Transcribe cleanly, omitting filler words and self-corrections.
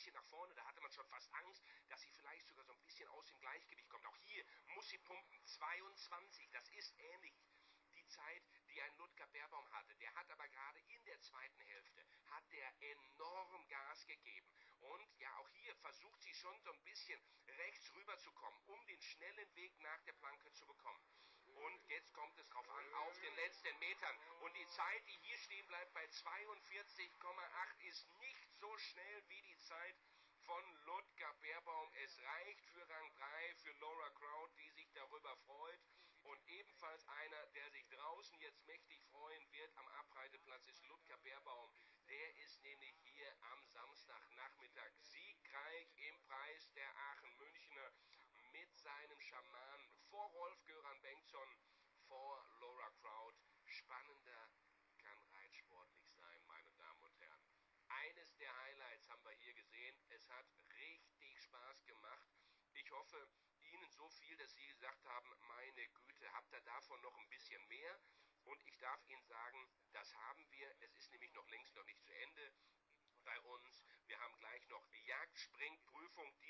bisschen nach vorne, da hatte man schon fast Angst, dass sie vielleicht sogar so ein bisschen aus dem Gleichgewicht kommt. Auch hier muss sie pumpen, 22, das ist ähnlich die Zeit, die ein Ludger Beerbaum hatte. Der hat aber gerade in der zweiten Hälfte, hat der enorm Gas gegeben. Und ja, auch hier versucht sie schon so ein bisschen rechts rüber zu kommen, um den schnellen Weg nach der Planke zu bekommen. Und jetzt kommt es drauf an, auf den letzten Metern. Und die Zeit, die hier stehen bleibt bei 42,8, ist nicht so schnell wie die Zeit von Ludger Beerbaum. Es reicht für Rang 3, für Laura Kraut, die sich darüber freut. Und ebenfalls einer, der sich draußen jetzt mächtig freuen wird am Abreiteplatz, ist Ludger Beerbaum. Der ist nämlich hier am Samstagnachmittag siegreich im Preis der Aachen-Münchner mit seinem Schaman vor Rolf-Göran Bengtsson, vor Laura Kraut. Spannender kann reitsportlich sein, meine Damen und Herren. Eines der Highlights haben wir hier gesehen. Es hat richtig Spaß gemacht. Ich hoffe, Ihnen so viel, dass Sie gesagt haben, meine Güte, habt ihr davon noch ein bisschen mehr? Und ich darf Ihnen sagen, das haben wir. Es ist nämlich noch längst noch nicht zu Ende bei uns. Wir haben gleich noch Jagdspringprüfung,